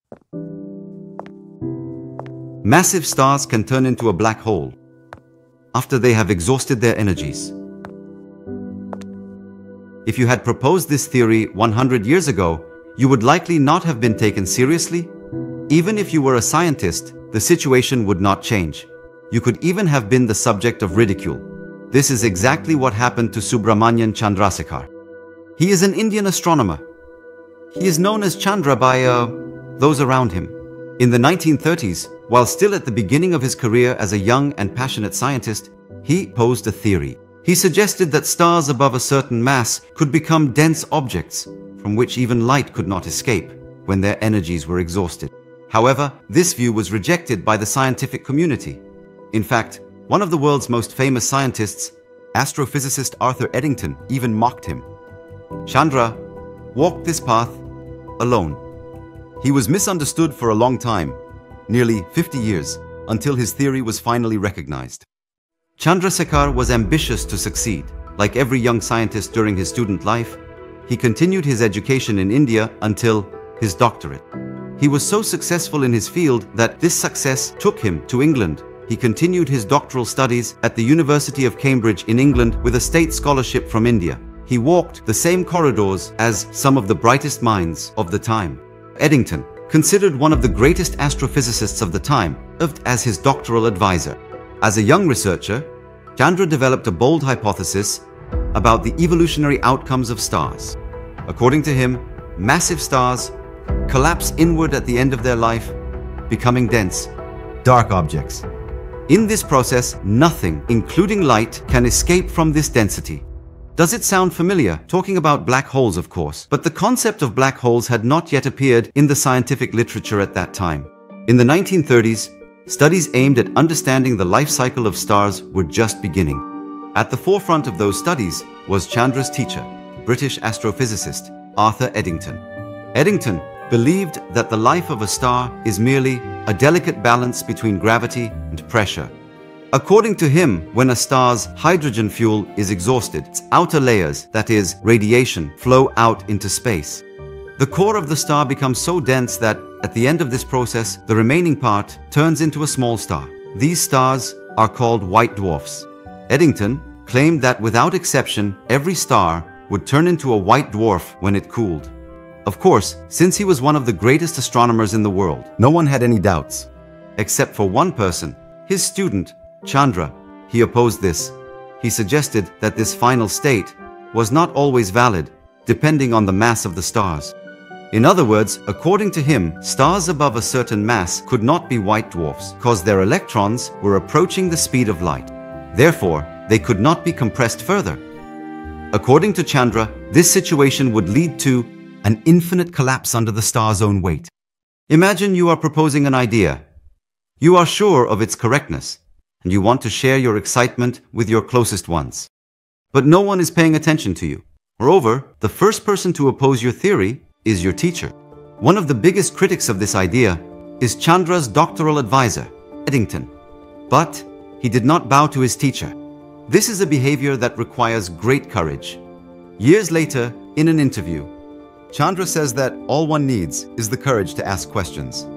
Massive stars can turn into a black hole after they have exhausted their energies. If you had proposed this theory 100 years ago, you would likely not have been taken seriously. Even if you were a scientist, the situation would not change. You could even have been the subject of ridicule. This is exactly what happened to Subrahmanyan Chandrasekhar. He is an Indian astronomer. He is known as Chandra by those around him. In the 1930s, while still at the beginning of his career as a young and passionate scientist, he posed a theory. He suggested that stars above a certain mass could become dense objects from which even light could not escape when their energies were exhausted. However, this view was rejected by the scientific community. In fact, one of the world's most famous scientists, astrophysicist Arthur Eddington, even mocked him. Chandra walked this path alone. He was misunderstood for a long time, nearly 50 years, until his theory was finally recognized. Chandrasekhar was ambitious to succeed. Like every young scientist during his student life, he continued his education in India until his doctorate. He was so successful in his field that this success took him to England. He continued his doctoral studies at the University of Cambridge in England with a state scholarship from India. He walked the same corridors as some of the brightest minds of the time. Eddington, considered one of the greatest astrophysicists of the time, served as his doctoral advisor. As a young researcher, Chandra developed a bold hypothesis about the evolutionary outcomes of stars. According to him, massive stars collapse inward at the end of their life, becoming dense, dark objects. In this process, nothing, including light, can escape from this density. Does it sound familiar? Talking about black holes, of course. But the concept of black holes had not yet appeared in the scientific literature at that time. In the 1930s, studies aimed at understanding the life cycle of stars were just beginning. At the forefront of those studies was Chandra's teacher, British astrophysicist Arthur Eddington. Eddington believed that the life of a star is merely a delicate balance between gravity and pressure. According to him, when a star's hydrogen fuel is exhausted, its outer layers, that is, radiation, flow out into space. The core of the star becomes so dense that, at the end of this process, the remaining part turns into a small star. These stars are called white dwarfs. Eddington claimed that without exception, every star would turn into a white dwarf when it cooled. Of course, since he was one of the greatest astronomers in the world, no one had any doubts. Except for one person, his student, Chandra. He opposed this. He suggested that this final state was not always valid, depending on the mass of the stars. In other words, according to him, stars above a certain mass could not be white dwarfs because their electrons were approaching the speed of light. Therefore, they could not be compressed further. According to Chandra, this situation would lead to an infinite collapse under the star's own weight. Imagine you are proposing an idea. You are sure of its correctness, and you want to share your excitement with your closest ones. But no one is paying attention to you. Moreover, the first person to oppose your theory is your teacher. One of the biggest critics of this idea is Chandra's doctoral advisor, Eddington. But he did not bow to his teacher. This is a behavior that requires great courage. Years later, in an interview, Chandra says that all one needs is the courage to ask questions.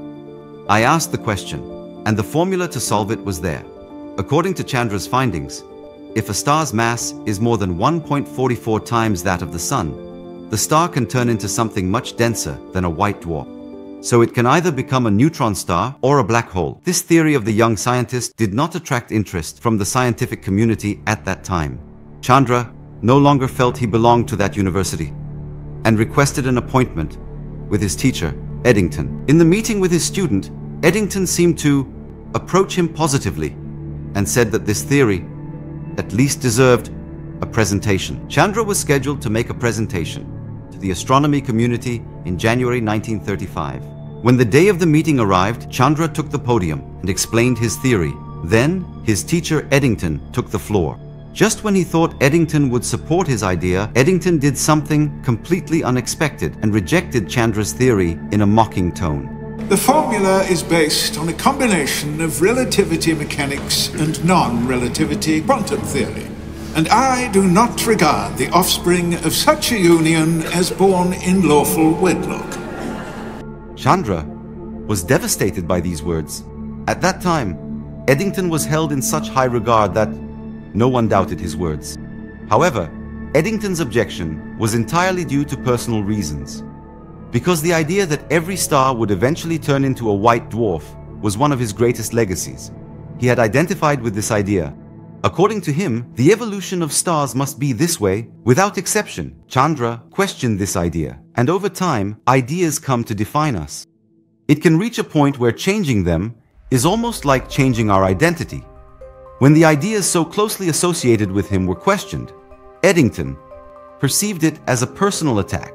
I asked the question, and the formula to solve it was there. According to Chandra's findings, if a star's mass is more than 1.44 times that of the Sun, the star can turn into something much denser than a white dwarf. So it can either become a neutron star or a black hole. This theory of the young scientist did not attract interest from the scientific community at that time. Chandra no longer felt he belonged to that university and requested an appointment with his teacher, Eddington. In the meeting with his student, Eddington seemed to approach him positively and said that this theory at least deserved a presentation. Chandra was scheduled to make a presentation to the astronomy community in January 1935. When the day of the meeting arrived, Chandra took the podium and explained his theory. Then, his teacher Eddington took the floor. Just when he thought Eddington would support his idea, Eddington did something completely unexpected and rejected Chandra's theory in a mocking tone. The formula is based on a combination of relativity mechanics and non-relativity quantum theory, and I do not regard the offspring of such a union as born in lawful wedlock. Chandra was devastated by these words. At that time, Eddington was held in such high regard that no one doubted his words. However, Eddington's objection was entirely due to personal reasons. Because the idea that every star would eventually turn into a white dwarf was one of his greatest legacies. He had identified with this idea. According to him, the evolution of stars must be this way, without exception. Chandra questioned this idea, and over time, ideas come to define us. It can reach a point where changing them is almost like changing our identity. When the ideas so closely associated with him were questioned, Eddington perceived it as a personal attack.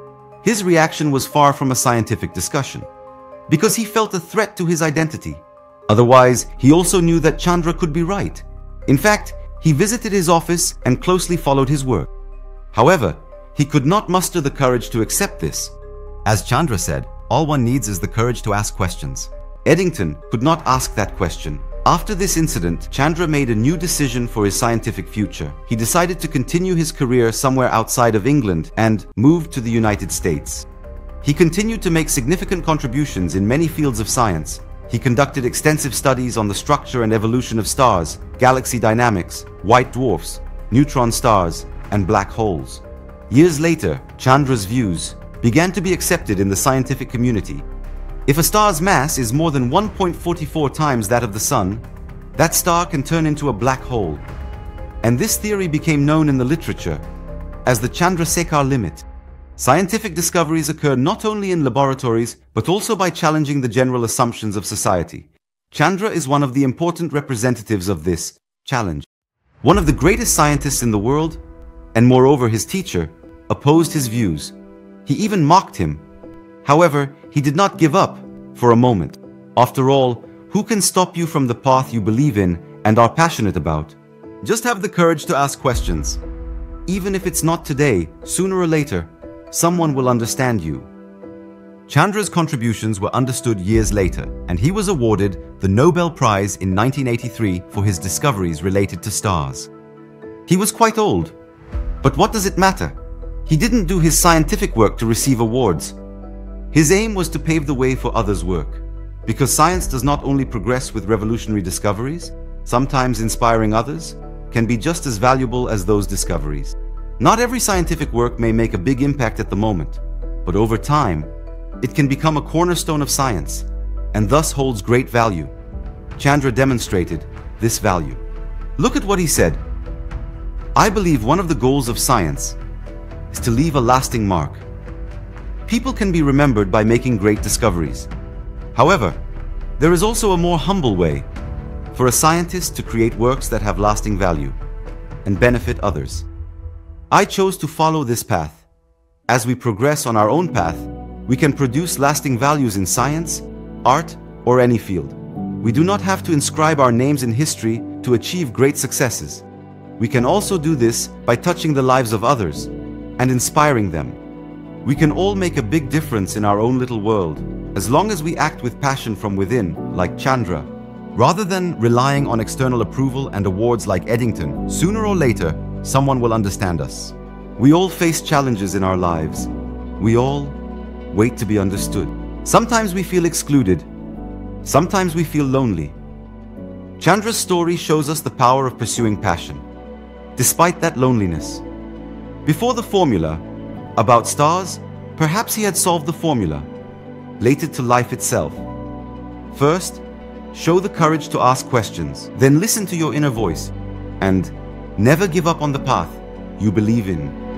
His reaction was far from a scientific discussion, because he felt a threat to his identity. Otherwise, he also knew that Chandra could be right. In fact, he visited his office and closely followed his work. However, he could not muster the courage to accept this. As Chandra said, all one needs is the courage to ask questions. Eddington could not ask that question. After this incident, Chandra made a new decision for his scientific future. He decided to continue his career somewhere outside of England and moved to the United States. He continued to make significant contributions in many fields of science. He conducted extensive studies on the structure and evolution of stars, galaxy dynamics, white dwarfs, neutron stars, and black holes. Years later, Chandra's views began to be accepted in the scientific community. If a star's mass is more than 1.44 times that of the Sun, that star can turn into a black hole. And this theory became known in the literature as the Chandrasekhar Limit. Scientific discoveries occur not only in laboratories, but also by challenging the general assumptions of society. Chandra is one of the important representatives of this challenge. One of the greatest scientists in the world, and moreover his teacher, opposed his views. He even mocked him. However, he did not give up for a moment. After all, who can stop you from the path you believe in and are passionate about? Just have the courage to ask questions. Even if it's not today, sooner or later, someone will understand you. Chandra's contributions were understood years later, and he was awarded the Nobel Prize in 1983 for his discoveries related to stars. He was quite old, but what does it matter? He didn't do his scientific work to receive awards. His aim was to pave the way for others' work, because science does not only progress with revolutionary discoveries, sometimes inspiring others, can be just as valuable as those discoveries. Not every scientific work may make a big impact at the moment, but over time, it can become a cornerstone of science, and thus holds great value. Chandra demonstrated this value. Look at what he said. I believe one of the goals of science is to leave a lasting mark. People can be remembered by making great discoveries. However, there is also a more humble way for a scientist to create works that have lasting value and benefit others. I chose to follow this path. As we progress on our own path, we can produce lasting values in science, art, or any field. We do not have to inscribe our names in history to achieve great successes. We can also do this by touching the lives of others and inspiring them. We can all make a big difference in our own little world, as long as we act with passion from within, like Chandra. Rather than relying on external approval and awards like Eddington, sooner or later, someone will understand us. We all face challenges in our lives. We all wait to be understood. Sometimes we feel excluded. Sometimes we feel lonely. Chandra's story shows us the power of pursuing passion, despite that loneliness. Before the formula about stars, perhaps he had solved the formula related to life itself. First, show the courage to ask questions. Then listen to your inner voice and never give up on the path you believe in.